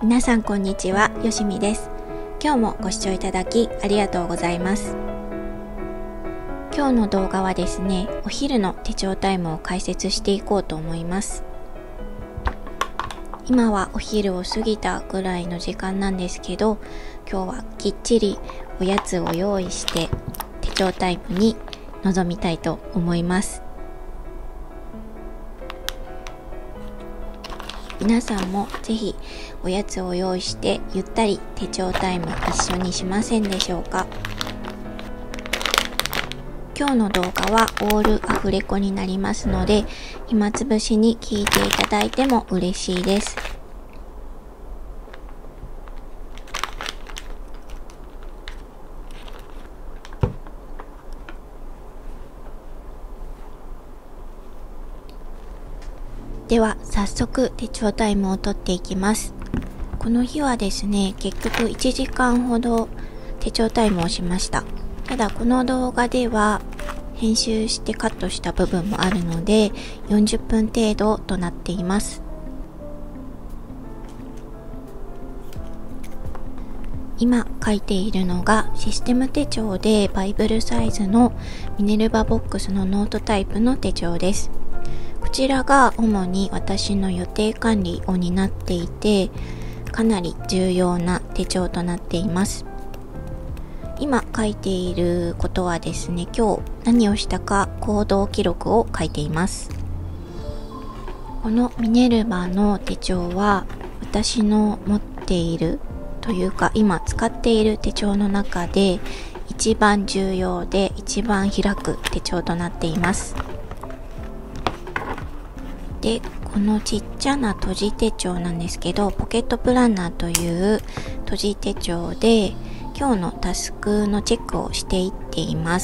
皆さんこんにちは、よしみです。今日もご視聴いただきありがとうございます。今日の動画はですね、お昼の手帳タイムを解説していこうと思います。今はお昼を過ぎたぐらいの時間なんですけど、今日はきっちりおやつを用意して手帳タイムに臨みたいと思います。皆さんもぜひおやつを用意してゆったり手帳タイム一緒にしませんでしょうか。今日の動画はオールアフレコになりますので、暇つぶしに聞いていただいても嬉しいです。では早速手帳タイムを取っていきます。この日はですね、結局1時間ほど手帳タイムをしました。ただこの動画では編集してカットした部分もあるので40分程度となっています。今書いているのがシステム手帳でバイブルサイズのミネルヴァボックスのノートタイプの手帳です。こちらが主に私の予定管理を担っていて、かなり重要な手帳となっています。今書いていることはですね、今日何をしたか行動記録を書いています。このミネルヴァの手帳は私の持っているというか今使っている手帳の中で一番重要で一番開く手帳となっています。で、このちっちゃな閉じ手帳なんですけど、ポケットプランナーという閉じ手帳で今日のタスクのチェックをしていっています。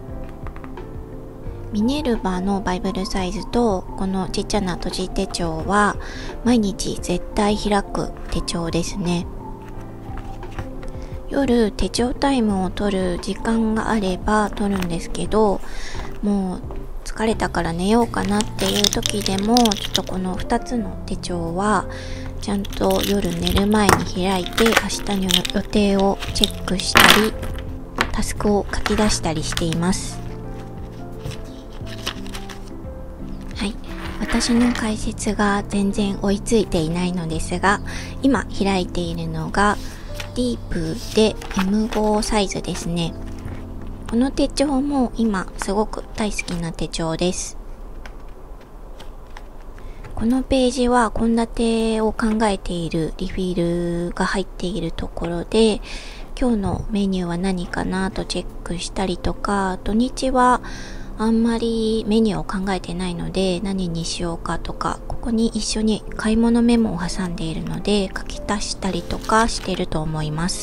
ミネルヴァのバイブルサイズとこのちっちゃな閉じ手帳は毎日絶対開く手帳ですね。夜手帳タイムを取る時間があれば取るんですけど、もう疲れたから寝ようかなっていう時でもちょっとこの2つの手帳はちゃんと夜寝る前に開いて明日の予定をチェックしたりタスクを書き出したりしています。はい、私の解説が全然追いついていないのですが、今開いているのがディープで M5 サイズですね。この手帳も今すごく大好きな手帳です。このページは献立を考えているリフィルが入っているところで、今日のメニューは何かなとチェックしたりとか、土日はあんまりメニューを考えてないので何にしようかとか、ここに一緒に買い物メモを挟んでいるので書き足したりとかしてると思います。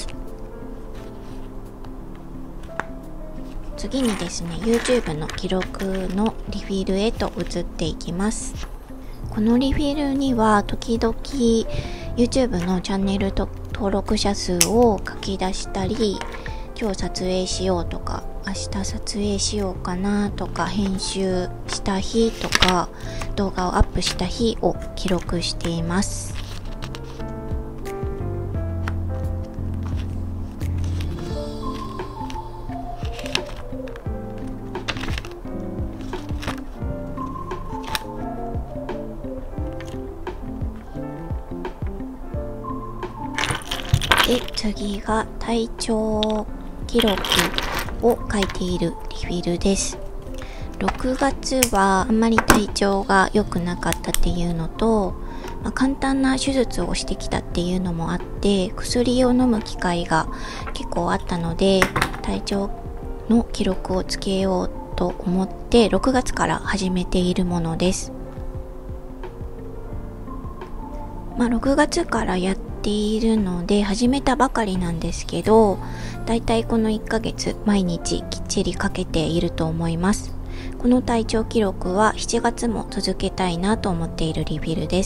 次にですね、YouTube の記録のリフィルへと移っていきます。このリフィルには時々 YouTube のチャンネル登録者数を書き出したり、今日撮影しようとか、明日撮影しようかなとか、編集した日とか、動画をアップした日を記録しています。で、次が体調記録を書いているリフィルです。6月はあんまり体調が良くなかったっていうのと、簡単な手術をしてきたっていうのもあって、薬を飲む機会が結構あったので、体調の記録をつけようと思って6月から始めているものです。6月からやっているので始めたばかりなんですけど、だいたいこの1ヶ月毎日きっちりかけていると思います。この体調記録は7月も続けたいなと思っているリフィルです。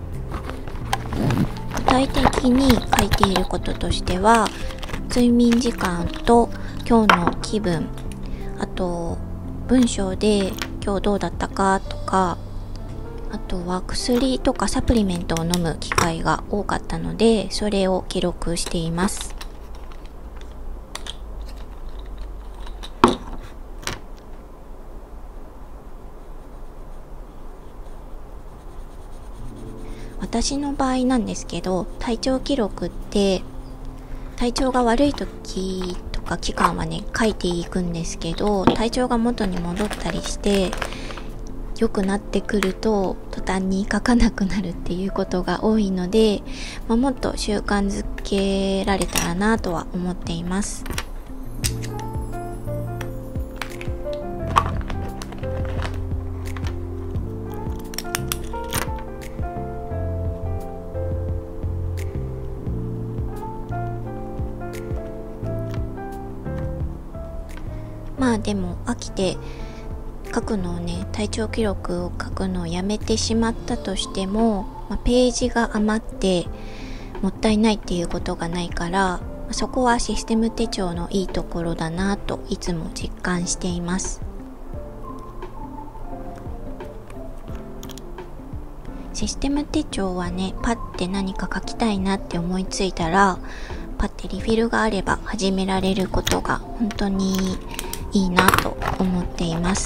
具体的に書いていることとしては、睡眠時間と今日の気分、あと文章で今日どうだったかとか、 あとは薬とかサプリメントを飲む機会が多かったので、それを記録しています。私の場合なんですけど、体調記録って体調が悪い時とか期間はね書いていくんですけど、体調が元に戻ったりして良くなってくると途端に書かなくなるっていうことが多いので、もっと習慣づけられたらなとは思っています。でも飽きて書くのをね、体調記録を書くのをやめてしまったとしても、ページが余ってもったいないっていうことがないから、そこはシステム手帳のいいところだなといつも実感しています。システム手帳はね、パッて何か書きたいなって思いついたら、パッてリフィルがあれば始められることが本当にいいなと思っています。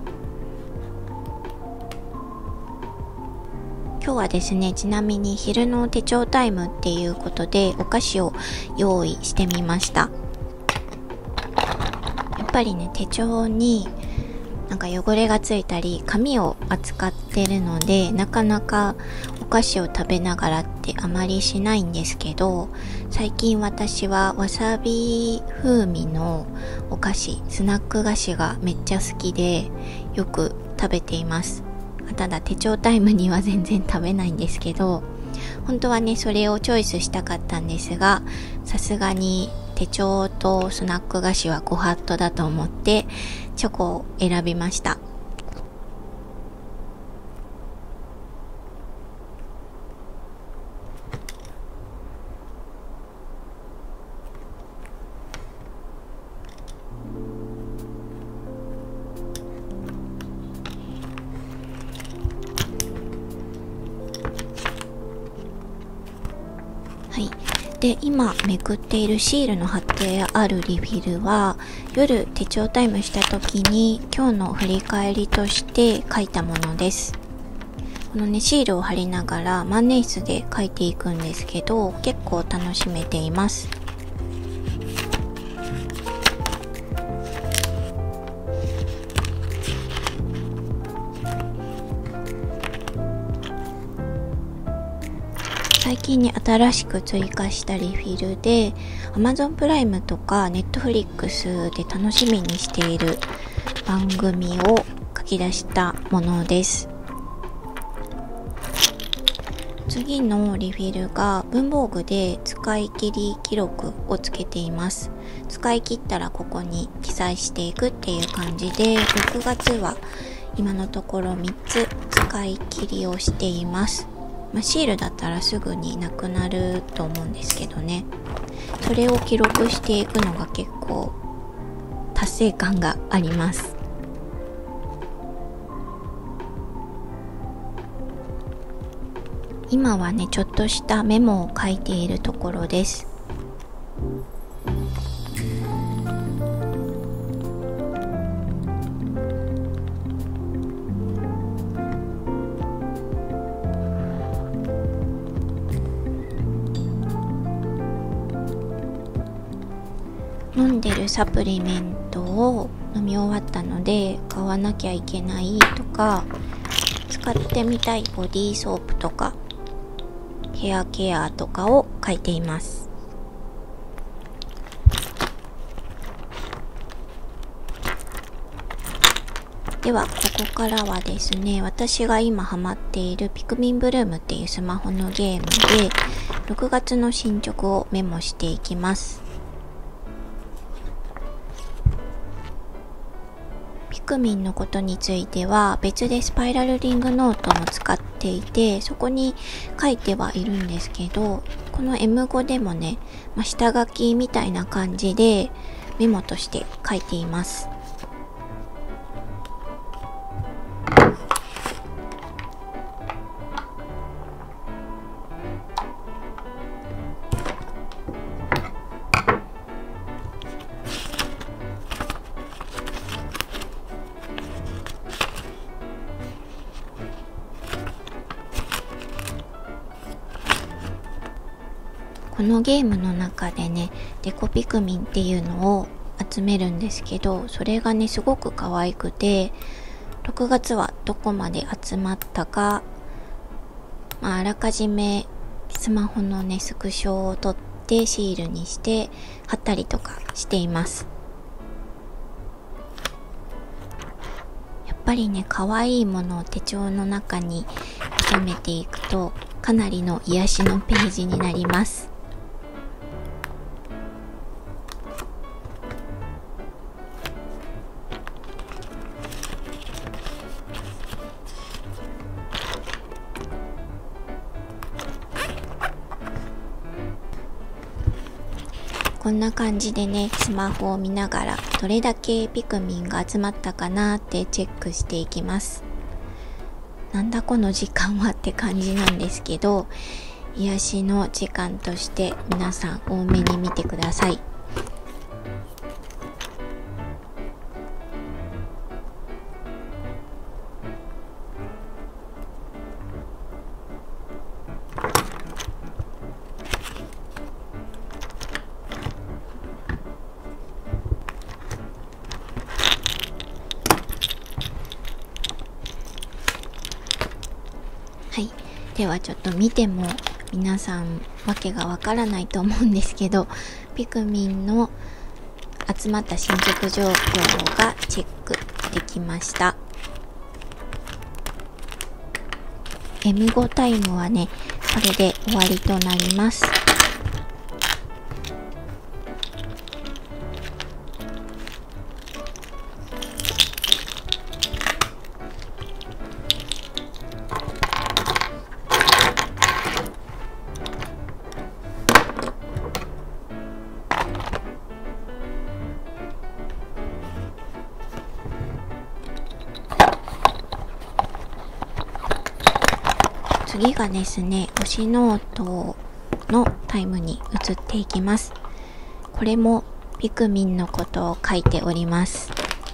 今日はですね、ちなみに昼の手帳タイムっていうことでお菓子を用意してみました。やっぱりね、手帳になんか汚れがついたり紙を扱ってるので、なかなかお菓子を食べながらってあまりしないんですけど、最近私はわさび風味のお菓子、スナック菓子がめっちゃ好きでよく食べています。ただ手帳タイムには全然食べないんですけど、本当はねそれをチョイスしたかったんですが、さすがに手帳とスナック菓子はご法度だと思ってチョコを選びました。で、今めくっているシールの貼ってあるリフィルは、夜手帳タイムした時に今日の振り返りとして書いたものです。このね、シールを貼りながら万年筆で書いていくんですけど、結構楽しめています。最近ね、新しく追加したリフィルで Amazon プライムとか Netflix で楽しみにしている番組を書き出したものです。次のリフィルが文房具で使い切り記録をつけています。使い切ったらここに記載していくっていう感じで、6月は今のところ3つ使い切りをしています。シールだったらすぐになくなると思うんですけどね、それを記録していくのが結構達成感があります。今はね、ちょっとしたメモを書いているところです。飲んでるサプリメントを飲み終わったので買わなきゃいけないとか、使ってみたいボディーソープとかヘアケアとかを書いています。ではここからはですね、私が今ハマっているピクミンブルームっていうスマホのゲームで6月の進捗をメモしていきます。ピクミンのことについては別でスパイラルリングノートも使っていて、そこに書いてはいるんですけど、この M5 でもね、下書きみたいな感じでメモとして書いています。 このゲームの中でね、デコピクミンっていうのを集めるんですけど、それがねすごく可愛くて、6月はどこまで集まったか、あらかじめスマホのねスクショを撮ってシールにして貼ったりとかしています。やっぱりね、可愛いものを手帳の中に収めていくとかなりの癒しのページになります。こんな感じでね、スマホを見ながらどれだけピクミンが集まったかなってチェックしていきます。なんだこの時間はって感じなんですけど、癒しの時間として皆さん多めに見てください。はい、ではちょっと見ても皆さんわけがわからないと思うんですけど、ピクミンの集まった進捗状況がチェックできました。 M5 タイムはねこれで終わりとなります。次がですね、推しノートのタイムに移っていきます。これもピクミンのことを書いております。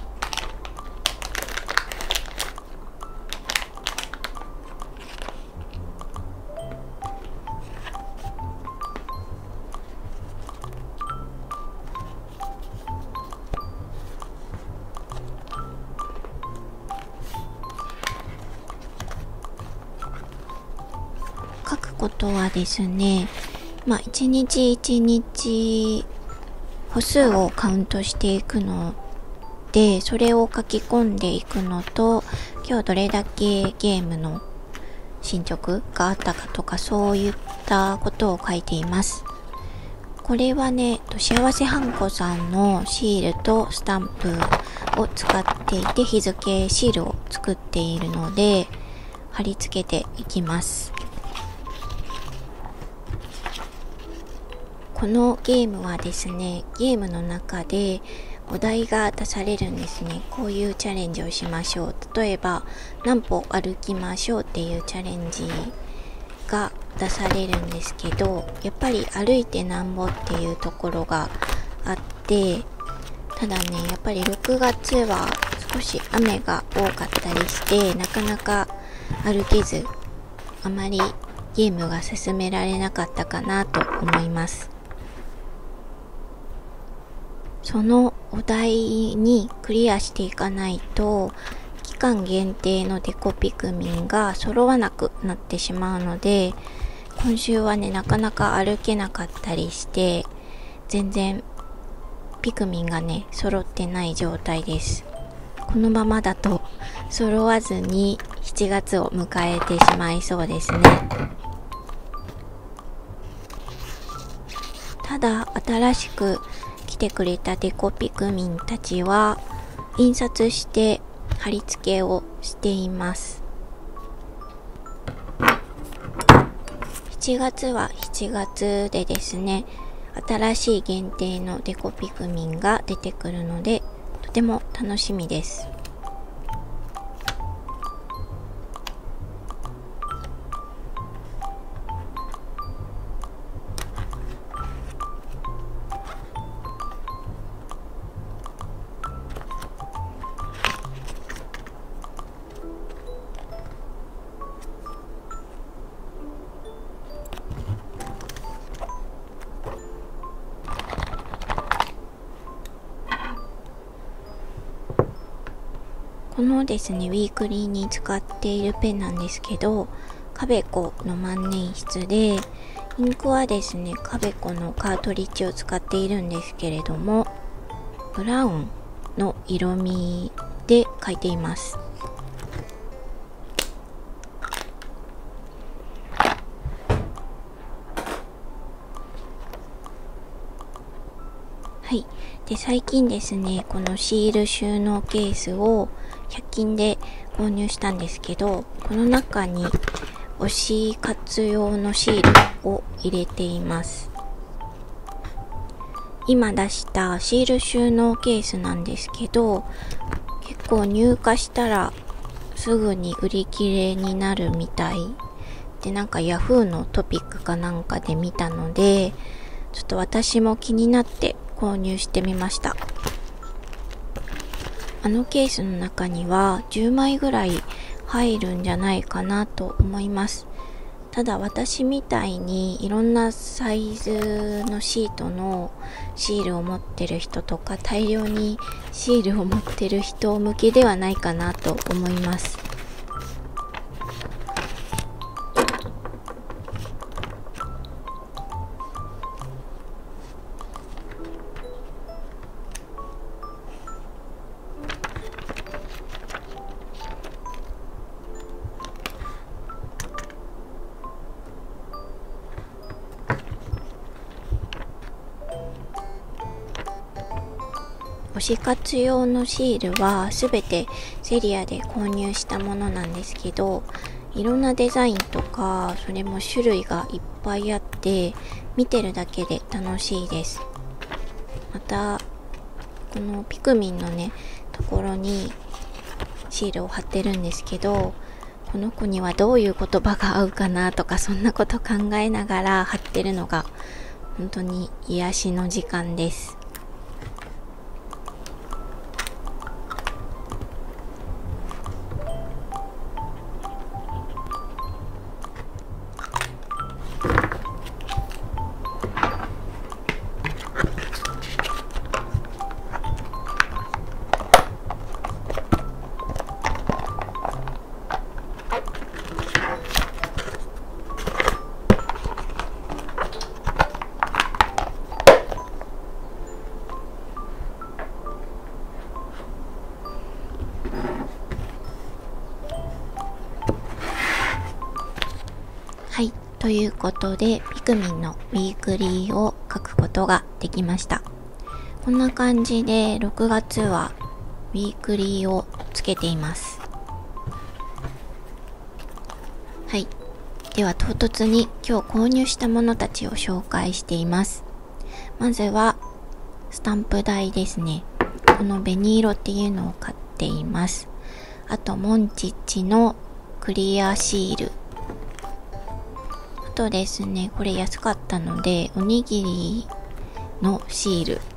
書くことはですね、一日一日歩数をカウントしていくので、それを書き込んでいくのと、今日どれだけゲームの進捗があったかとか、そういったことを書いています。これはね、幸せハンコさんのシールとスタンプを使っていて、日付シールを作っているので貼り付けていきます。このゲームはですね、ゲームの中でお題が出されるんですね。こういうチャレンジをしましょう。例えば何歩歩きましょうっていうチャレンジが出されるんですけど、やっぱり歩いてなんぼっていうところがあって、ただね、やっぱり6月は少し雨が多かったりして、なかなか歩けず、あまりゲームが進められなかったかなと思います。そのお題にクリアしていかないと、期間限定のデコピクミンが揃わなくなってしまうので、今週はね、なかなか歩けなかったりして、全然ピクミンがね、揃ってない状態です。このままだと揃わずに7月を迎えてしまいそうですね。ただ、新しく来てくれたデコピクミンたちは印刷して貼り付けをしています。7月は7月でですね、新しい限定のデコピクミンが出てくるので、とても楽しみです。 このですね、ウィークリーに使っているペンなんですけど、カベコの万年筆で、インクはですね、カベコのカートリッジを使っているんですけれども、ブラウンの色味で書いています。はい。で、最近ですね、このシール収納ケースを100均で購入したんですけど、この中に推し活用のシールを入れています。今出したシール収納ケースなんですけど、結構入荷したらすぐに売り切れになるみたいで、なんかヤフーのトピックかなんかで見たので、ちょっと私も気になって購入してみました。あのケースの中には10枚ぐらい入るんじゃないかなと思います。ただ私みたいにいろんなサイズのシートのシールを持ってる人とか、大量にシールを持ってる人向けではないかなと思います。推し活用のシールはすべてセリアで購入したものなんですけど、いろんなデザインとか、それも種類がいっぱいあって、見てるだけで楽しいです。また、このピクミンのね、ところにシールを貼ってるんですけど、この子にはどういう言葉が合うかなとか、そんなこと考えながら貼ってるのが本当に癒しの時間です。はい。ということで、ピクミンのウィークリーを書くことができました。こんな感じで、6月はウィークリーをつけています。はい。では、唐突に今日購入したものたちを紹介しています。まずは、スタンプ台ですね。この紅色っていうのを買っています。あと、モンチッチのクリアシール。あとですね、これ安かったので、おにぎりのシール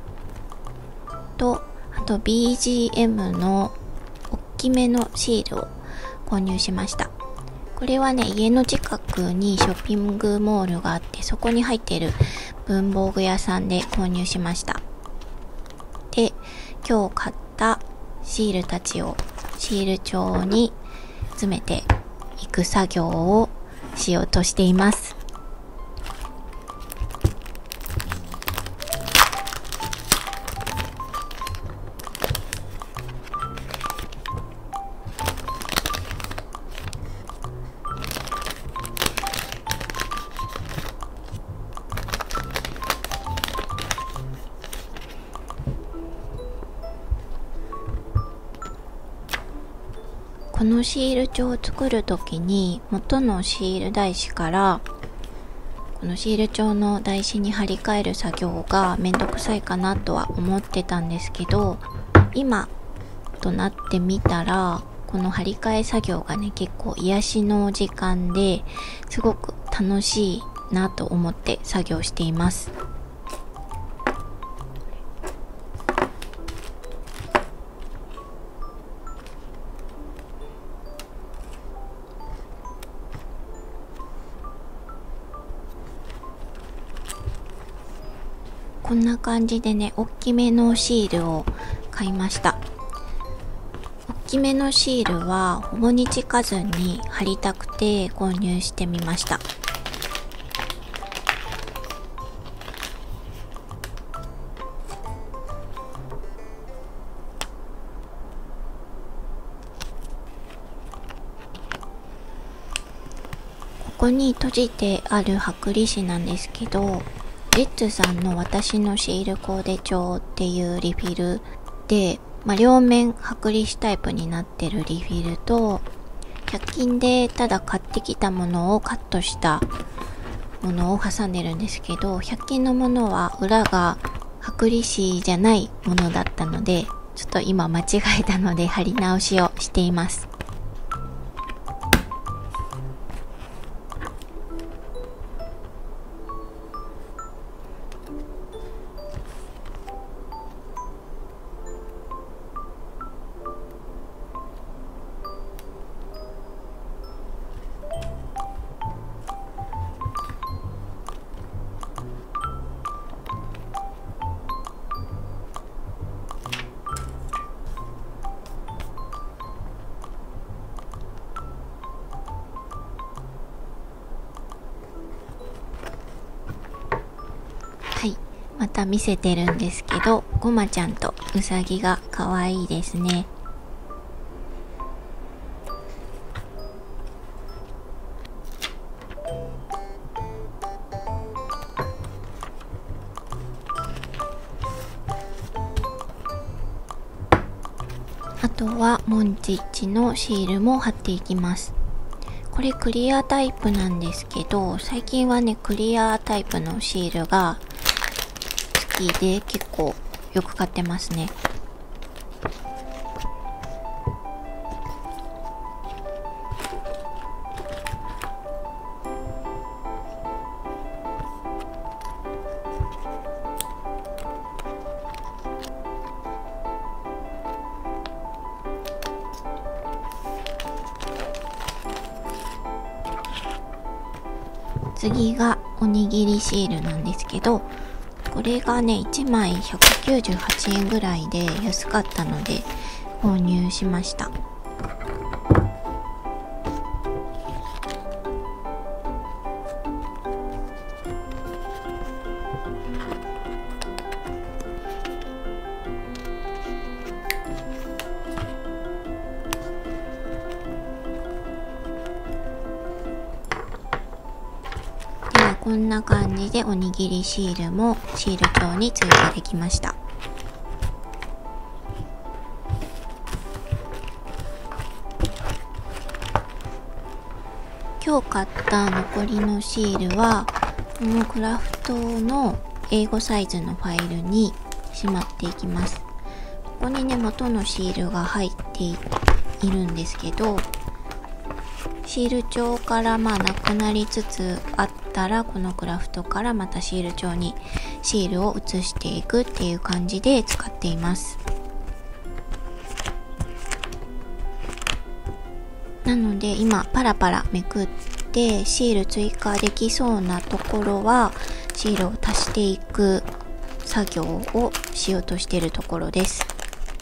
と、あと BGM の大きめのシールを購入しました。これはね、家の近くにショッピングモールがあって、そこに入っている文房具屋さんで購入しました。で、今日買ったシールたちをシール帳に詰めていく作業をしようとしています。このシール帳を作るときに元のシール台紙からこのシール帳の台紙に貼り替える作業がめんどくさいかなとは思ってたんですけど、今となってみたらこの貼り替え作業がね、結構癒しの時間ですごく楽しいなと思って作業しています。こんな感じでね、大きめのシールを買いました。大きめのシールはほぼ日数に貼りたくて購入してみました。ここに閉じてある剥離紙なんですけど、レッツさんの私のシールコーデ帳っていうリフィルで、両面剥離紙タイプになってるリフィルと、100均でただ買ってきたものをカットしたものを挟んでるんですけど、100均のものは裏が剥離紙じゃないものだったので、ちょっと今間違えたので貼り直しをしています。はい、また見せてるんですけど、ごまちゃんとうさぎが可愛いですね。あとはモンチッチのシールも貼っていきます。これクリアタイプなんですけど、最近はね、クリアタイプのシールが好きで結構よく買ってますね。次がおにぎりシールなんですけど、これがね1枚198円ぐらいで安かったので購入しました。こんな感じでおにぎりシールもシール帳に追加できました。今日買った残りのシールはこのクラフトの英語サイズのファイルにしまっていきます。ここにね元のシールが入っているんですけど、シール帳からなくなりつつあったら、このクラフトからまたシール帳にシールを移していくっていう感じで使っています。なので今パラパラめくってシール追加できそうなところはシールを足していく作業をしようとしているところです。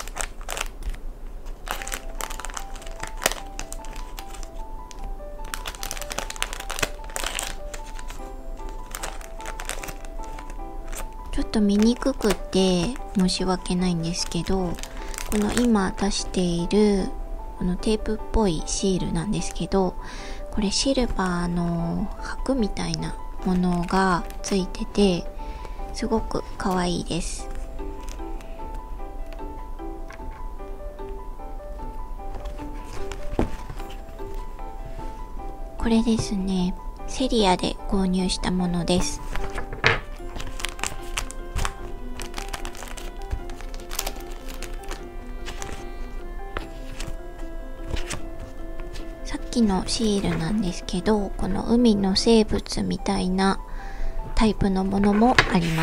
ちょっと見にくくて申し訳ないんですけど、この今出しているこのテープっぽいシールなんですけど、これシルバーの箔みたいなものがついててすごく可愛いです。これですね、セリアで購入したものです。さっきのシールなんですけど、この海の生物みたいなタイプのものもあります。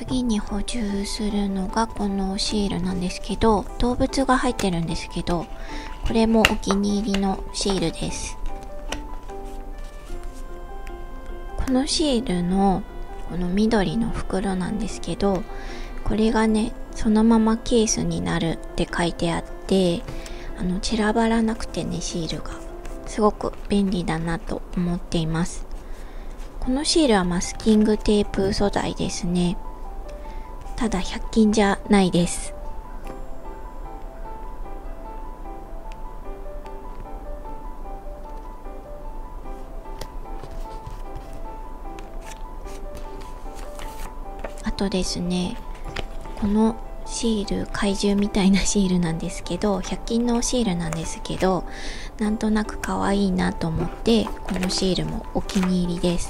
次に補充するのがこのシールなんですけど、動物が入ってるんですけど、これもお気に入りのシールです。このシールのこの緑の袋なんですけど、これがねそのままケースになるって書いてあって、散らばらなくてね、シールがすごく便利だなと思っています。このシールはマスキングテープ素材ですね。ただ100均じゃないです。あとですね、このシール、怪獣みたいなシールなんですけど、100均のシールなんですけど、なんとなく可愛いなと思って、このシールもお気に入りです。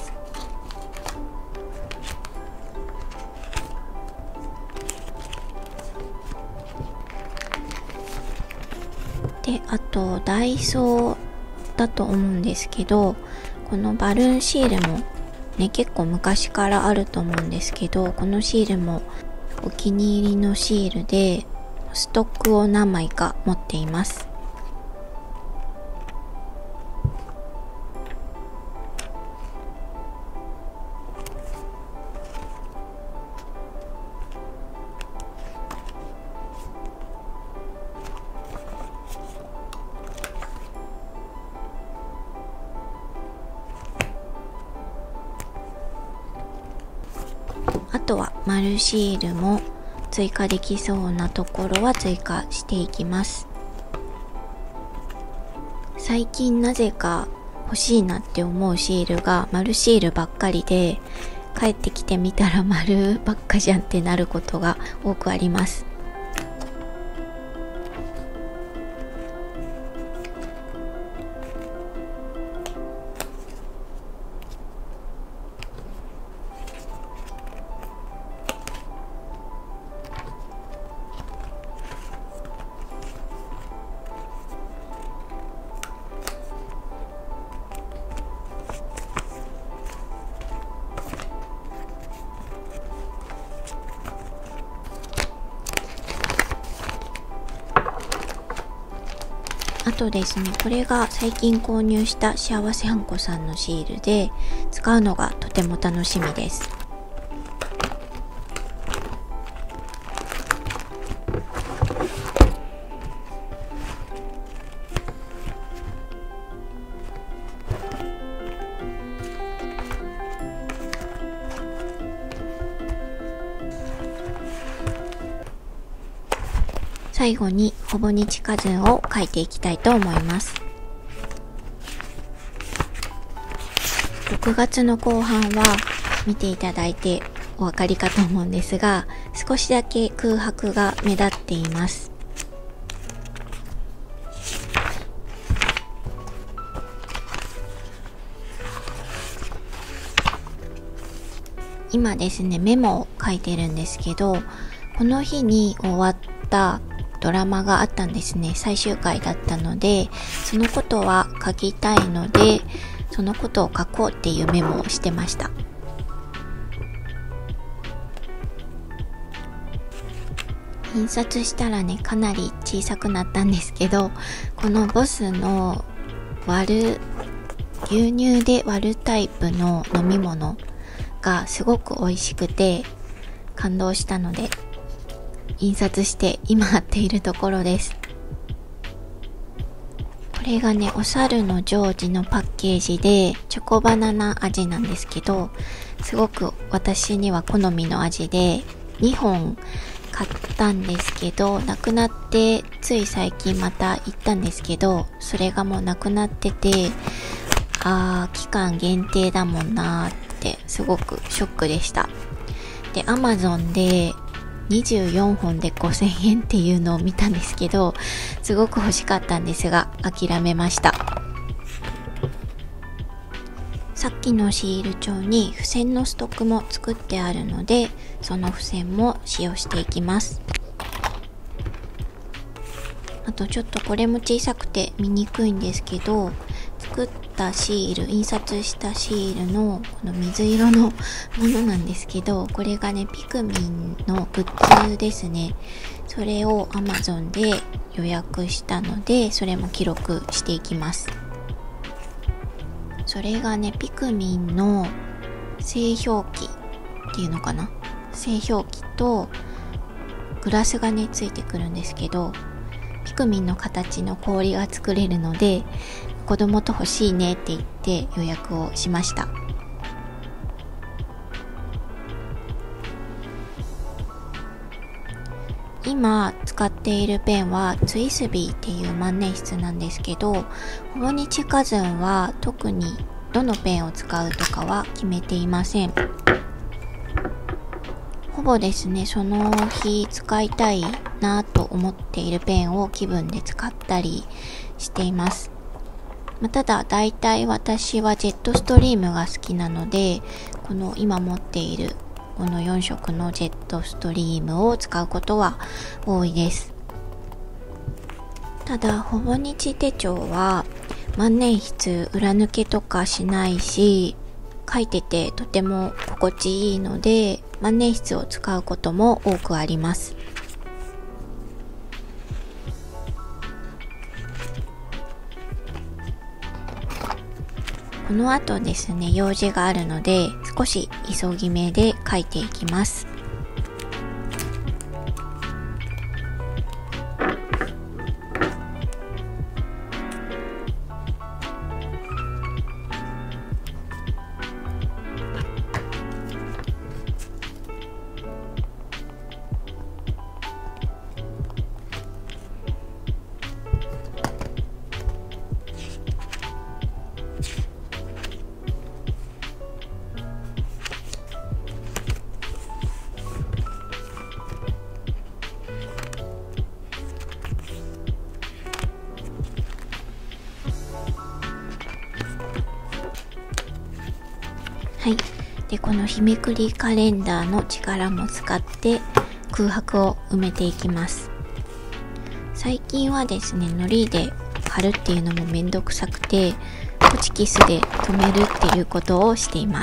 で、あとダイソーだと思うんですけど、このバルーンシールもね、結構昔からあると思うんですけど、このシールもお気に入りのシールで、ストックを何枚か持っています。あとは丸シールも追加できそうなところは追加していきます。最近なぜか欲しいなって思うシールが丸シールばっかりで、帰ってきてみたら丸ばっかじゃんってなることが多くあります。あとですね、これが最近購入した幸せはんこさんのシールで、使うのがとても楽しみです。最後にほぼ日数を書いていきたいと思います。6月の後半は見ていただいてお分かりかと思うんですが、少しだけ空白が目立っています。今ですね、メモを書いてるんですけど、この日に終わったドラマがあったんですね。最終回だったので、そのことは書きたいので、そのことを書こうっていうメモをしてました。印刷したらね、かなり小さくなったんですけど、このボスの牛乳で割るタイプの飲み物がすごく美味しくて感動したので、印刷して今貼っているところです。これがね、お猿のジョージのパッケージでチョコバナナ味なんですけど、すごく私には好みの味で、2本買ったんですけど、なくなって、つい最近また行ったんですけど、それがもうなくなってて、期間限定だもんなーってすごくショックでした。で、Amazon で24本で5000円っていうのを見たんですけど、すごく欲しかったんですが諦めました。さっきのシール帳に付箋のストックも作ってあるので、その付箋も使用していきます。あとちょっとこれも小さくて見にくいんですけど、作っったシール、印刷したシールのこの水色のものなんですけど、これがね、ピクミンのグッズですね。それを Amazon で予約したので、それも記録していきます。それがね、ピクミンの製氷機っていうのかな、製氷機とグラスがねついてくるんですけど、ピクミンの形の氷が作れるので、子供と欲しいねって言って予約をしました。今使っているペンはツイスビーっていう万年筆なんですけど、ほぼ日カズンは特にどのペンを使うとかは決めていません。ほぼですね、その日使いたいなと思っているペンを気分で使ったりしています。ただ大体私はジェットストリームが好きなので、この今持っているこの4色のジェットストリームを使うことは多いです。ただほぼ日手帳は万年筆裏抜けとかしないし、書いててとても心地いいので、万年筆を使うことも多くあります。この後ですね、用事があるので少し急ぎ目で書いていきます。はい。で、この日めくりカレンダーの力も使って空白を埋めていきます。最近はですね、糊で貼るっていうのもめんどくさくて、ホチキスで留めるっていうことをしています。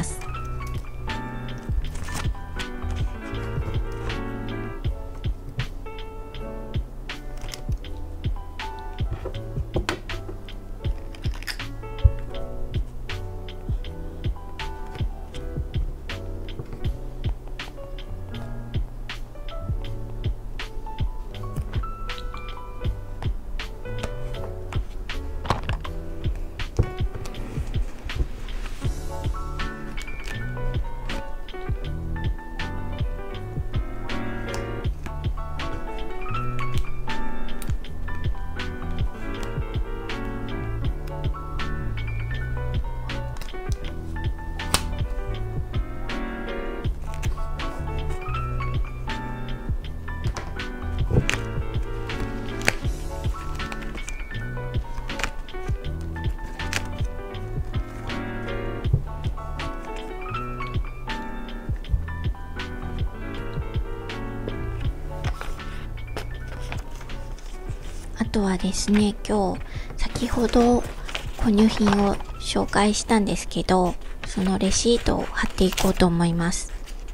あとはですね、今日先ほど購入品を紹介したんですけど、そのレシートを貼っていこうと思います。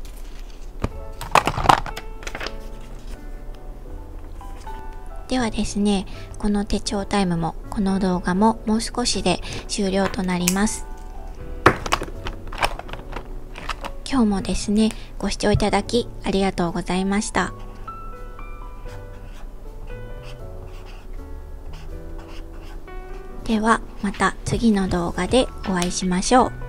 ではですね、この手帳タイムもこの動画ももう少しで終了となります。今日もですね、ご視聴いただきありがとうございました。ではまた次の動画でお会いしましょう。